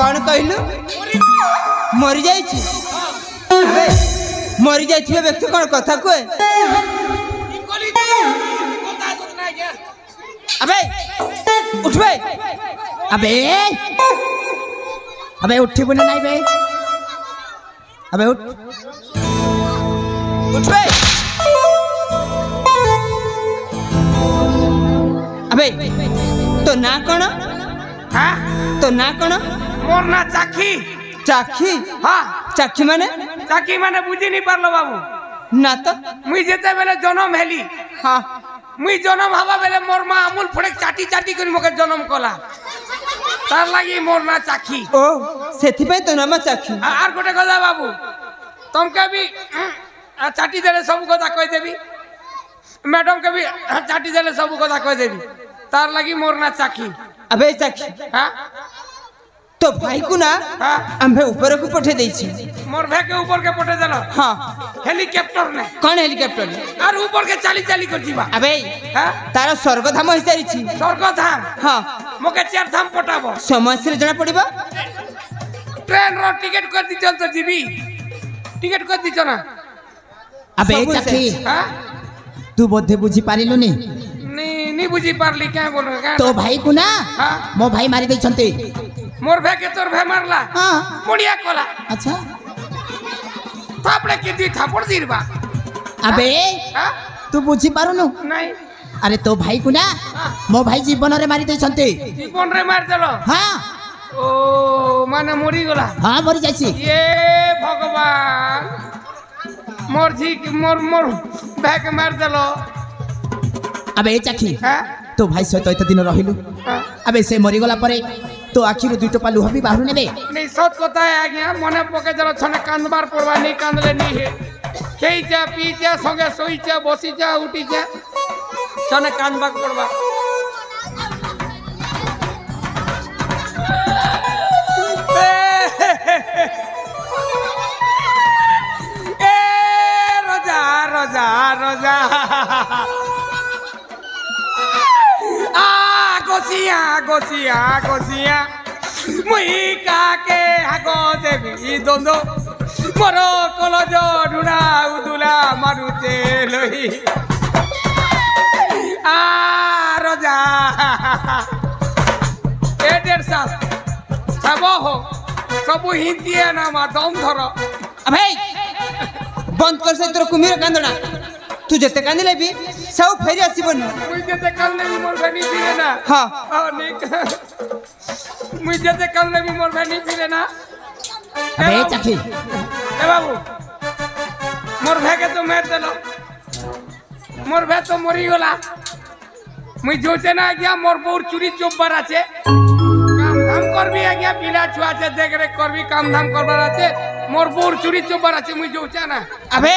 कौन कहलु मरी जाइछि अबे मरी जाइछि व्यक्ति कौन कथा कहे अबे उठ बे अबे अबे उठी बुने नहीं बे अबे उठ बे अबे तो ना कौन हाँ तो ना कौन मोर ना चाखी चाखी हाँ चाखी माने बुझी नहीं पारलो बाबू ना तो मुई जेते बेले जन्म हेली हाँ मुई जन्म हवा बेले मोर माँ अमूल फड़े चाटी चाटी करी मोके जन्म कला तार लगी मोर ना चाखी ओ सेथि पे तो नाम चाखी आर गोटे कथा बाबू तुमके भी चाटी देले सब कथा कह देबी मैडम के भी चाटी देले सब कथा कह देबी तार लगी मोर ना चाखी अबे चाखी हाँ तो भाई को ना हाँ आम्भे ऊपर को पठे देछि मोर भाई के ऊपर के पठे देलो हाँ हेलीकॉप्टर ने कौन हेलीकॉप्टर और ऊपर के चाली चाली कर जीवा अबे हाँ तारा स्वर्ग धाम हो सारी छी स्वर्ग धाम हाँ मोके चार धाम पटाबो समय से जना पड़िबा ट्रेन रो टिकट कर दी चल तो जीवी टिकट कर दी ना अबे चाची हाँ तू बोधे बुझी पारिलु नी नहीं बुझी पारली क्या बोल रहे तो भाई को ना हाँ मो भाई मारी दे छंते मोर भाई के तोर भाई मारला हाँ मुड़िया कोला अच्छा थापड़े के दी थापड़ दीरबा अबे हाँ तू बुझी पारुनु नहीं अरे तो भाई को ना मो भाई जीवन रे मारी दे छंते जीवन रे मार देलो हाँ ओ माने मरी गला हाँ मरी जाइछि ये भगवान मोर जी मोर मोर भाई के मार देलो अबे चाखी हाँ तो भाई सहित एत दिन रहिलु हाँ अबे से मरी गला परे तो आखिर दुई टोपा लुह भी बाहर नेबे नहीं सत कथा है आज्ञा मने पके जलो छने कांदबार पड़वा नहीं कांदले नहीं है खेई जा पी जा संगे सोई जा बसी जा उठी जा छने कांदबार पड़वा ए रोजा रोजा रोजा गोसिया गोसिया गोसिया मुई काके हागो देवी दोंदो मोरो कलज डुना उदुला मारुते लही आ रोजा ए डेढ़ साल सब हो सब हिंदी ना मा दम धर अबे बंद कर से तोर कुमीर कांदना तू जते कांदिले भी सब फेरी आसीबन मुई जते कांदले भी मोर बनी फिरे ना हाँ मुई जते कांदले भी मोर बनी फिरे ना अबे चाखी ए बाबू मोर भाई के तो मार देलो मोर भाई तो मरी गला मुई जोचे ना गया मोर बोर चुरी चोप बर आछे काम धाम करबी आ गया पिला छुआ छे देख रे करबी काम धाम करबार आछे मोर बोर चुरी चोप बर आछे मुई जोचे ना अबे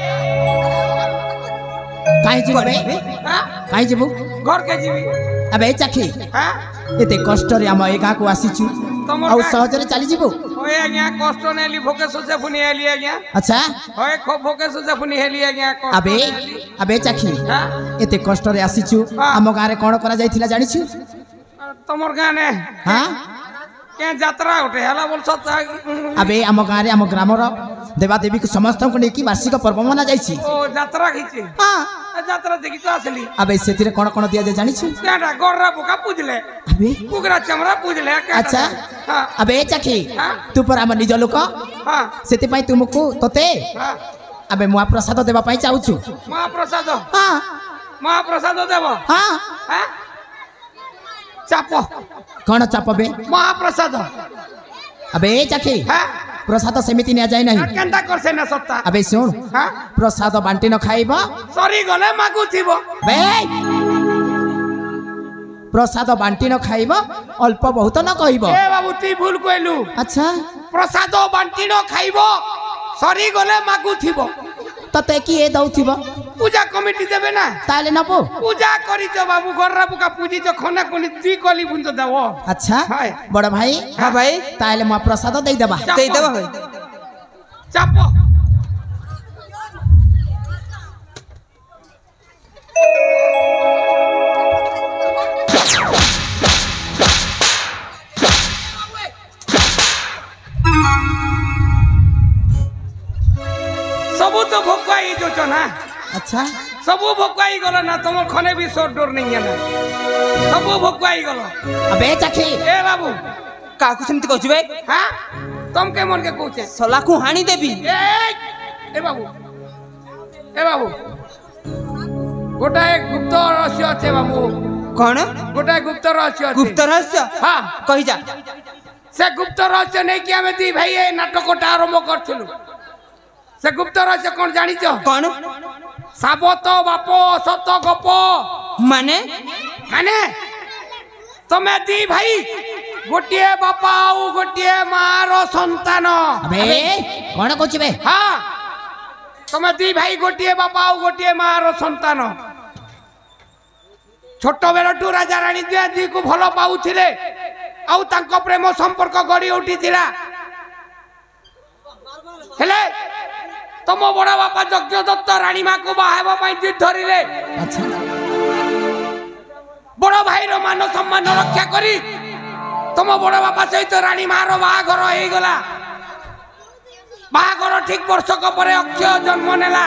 काई जीव बे हां काई जीव घर के जीवी अबे चाखी हां एते कष्ट रे हम ए गां को आसीछु तमर और सहज रे चली जीवो ओए आ गया कष्ट नेली भोके सोचे फुनी आली आ गया अच्छा ओए खो भोके सोचे फुनी हेली आ गया अबे अबे चाखी हां एते कष्ट रे आसीछु हाँ। हम गां रे कोन करा जाइथिला जानिछु तमर गां ने हां के यात्रा उठे हला बोल सत अबे हम गां रे हम ग्राम रो देवा देवी को समस्त को नेकी वार्षिक पर्व मना जाइछि ओ यात्रा खिची हां यात्रा देखि तो असली अबे सेतिरे कोन कोन दिया जे जानिछु केडा गोरा बुका पूजले अबे कुगरा चमड़ा पूजले अच्छा हां अबे चाखी हाँ। तू पर हम निज लोक हां सेति पई तुमको तोते हां अबे महाप्रसाद देवा पई चाहूछु महाप्रसाद हां महाप्रसाद देव हां हां चापो कोन चापबे महाप्रसाद अबे चाखी हां प्रसाद सेमिति निया जाय नहीं केंता करसे ना सत्ता अबे सुन हां प्रसाद बांटी न खाइबा सरी गले मागु थिबो बे प्रसाद बांटी न खाइबा अल्प बहुत न कहइबो ए बाबू ती भूल कइलु अच्छा प्रसाद बांटी न खाइबो सरी गले मागु थिबो तते की ए दउथिबो पूजा कमिटी देबे ना ताले नबो पूजा करी जो बाबू गररा बुका पूजी जो खना कोनी दी कली बुन तो देवो अच्छा हाय बड़ भाई हाँ भाई ताले म प्रसाद दे देबा दे देबा होय चापो तो भोकाई जो छ ना अच्छा सब भोकाई गल ना तुम खने भी सोर डोर नहीं है ना सब भोकाई गल अबे चाची ए बाबू काकू सेमती कहछु बे हां तुम के मन के कहछे सलाखू हाणी देबी ए बाबू गोटा एक गुप्त रहस्य अच्छे बाबू कौन गोटा गुप्त रहस्य अच्छे गुप्त रहस्य हां कही जा से गुप्त रहस्य नहीं कि हमें दी भाई ए नाटकटा आरंभ करथिलु से गुप्त रहस्य कौन जानी छ कौन साबत बापो सत गप माने माने तमे दी भाई गोटिए बापा और गोटिए मार संतान अबे कौन कहछि बे हां तमे दी भाई गोटिए बापा और गोटिए मार संतान छोट बेलटू राजा रानी दी को भलो पाउथिले आउ तांको प्रेम संपर्क गड़ी उठिथिला हेले तम बड़ा बापा यज्ञ दत्त रानी मां को बाहेबा पई जिद धरिले अच्छा बड़ भाई रो मान सम्मान रक्षा करी तम बड़ बापा सहित रानी मां रो बाहागर हो गला बाहागर ठीक वर्षक परे अक्षय जन्म नेला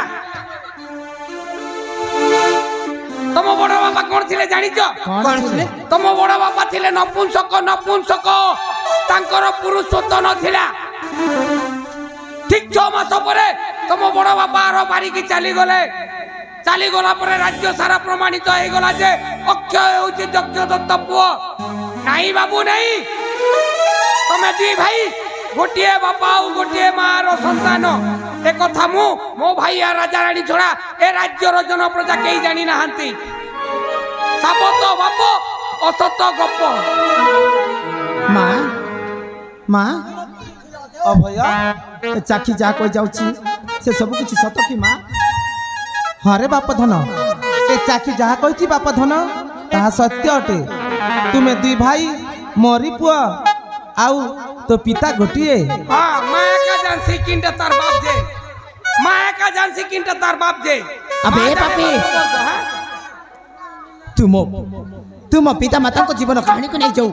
तम बड़ बापा कौन थिले जानि छ कौन थिले तम बड़ बापा थिले नपुंसक तांकर पुरुषत्व नथिला ठीक 6 मास परे तम बड़ बापा आरो बारी की चली गला परे राज्य सारा प्रमाणित हो गला जे अक्षय होची यज्ञ दत्त पुओ नहीं बाबू नहीं तमे दी भाई गोटिए बापा और गोटिए मां रो संतान ए कथा मो भाई आ राजा रानी छोड़ा ए राज्य रो जन प्रजा केही जानी नाहंती साबत बापो असत गप माँ माँ ओ भैया चाखी जा कोई जाउची से सब कुछ सत की माँ हाँ रे बाप धन ए चाखी जहाँ कही बाप धन ताहा सत्य अटे तुम्हें दुई भाई मोरी पुआ आउ तो पिता गोटिए हां माया का जानसी किंडा तार बाप जे माया का जानसी किंडा तार बाप जे अबे पापी तुम पिता माता को जीवन कहानी को नहीं जाऊ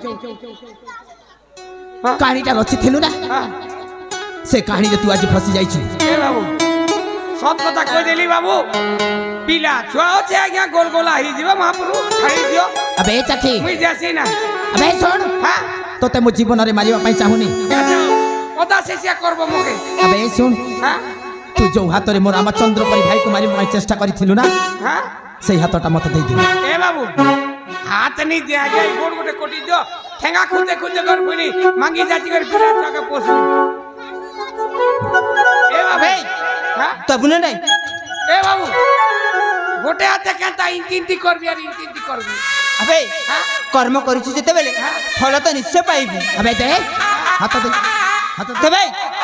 कहानी टा रची थिलु ना से कहानी तू आज फसी जाई छी ए बाबू सब कथा कह देली बाबू पिला छुआ छे आज्ञा गोल गोला ही जीव महाप्रभु छाड़ी दियो अबे चाची मुई जासी ना अबे सुन हां तोते मो जीवन रे मारिबा पई चाहुनी पता शेषिया करबो मोके अबे सुन हां तू जो हाथ रे मोर रामचंद्र परी भाई को मारिबा पई चेष्टा करिथिलु ना हां सेही हाथटा मते दे दे ए बाबू हाथ नहीं दिया जाय गोड़ गोटे कोटी दियो ठेंगा खुदे खुदे कर पुनी मांगी जाची कर फिरा जाके पोसू ए बाबू हां तब नहीं ए बाबू गोटे हाथे केंता इंती करबी यार इंती करबी अबे हां कर्म करिछु जेते बेले फल तो निश्चय पाइबी अबे दे हाथ दे तबे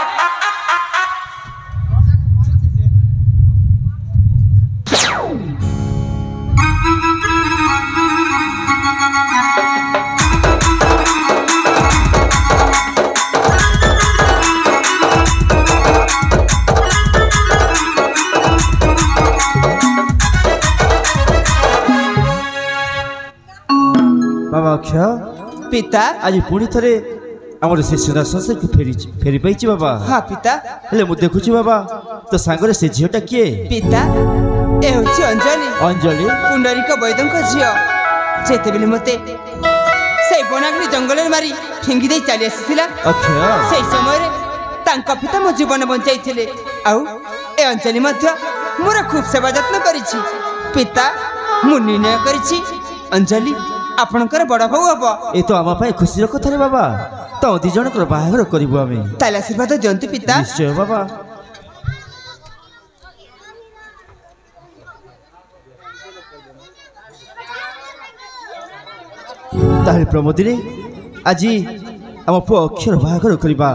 बाबा अक्षय पिता आज पुणी थरे आमर से सिंहासन को फेरी पाई बाबा हाँ पिता हेले मु देखुची बाबा तो सांगरे से झीटा किए पिता ए होची अंजलि अंजलि पुंडरीक वैद्यंक झियो जेते बेले मते से बनाग्नि जंगल मारी ठेंगी दे चली आसीला अक्षय से समय रे तांका पिता मो जीवन बंचाइथिले आउ ए अंजलि मध्य मोर खूब सेवा जत्न करिछि पिता मु निर्णय करिछि अंजलि आपणकर बड़ भाऊ हबो ए तो आमा पाए खुशी रो कथा रे बाबा तो दी जनकर बाहागर करबो आमे ताले आशीर्वाद दियंतु पिता निश्चय बाबा ताहे प्रमोदिनी आजी आम पु अक्षर बाहागर करबा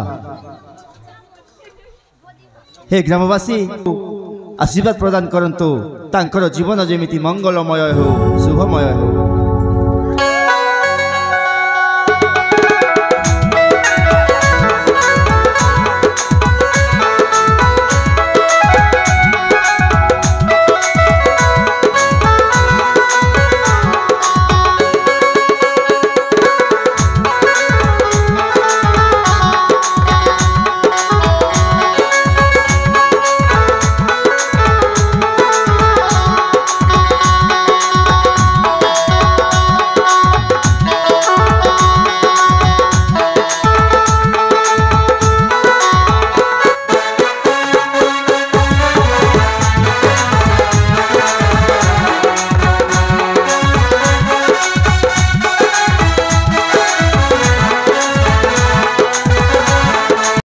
हे ग्रामवासी आशीर्वाद प्रदान करंतु तांकर जीवन जेमिति मंगलमय हो शुभमय हो।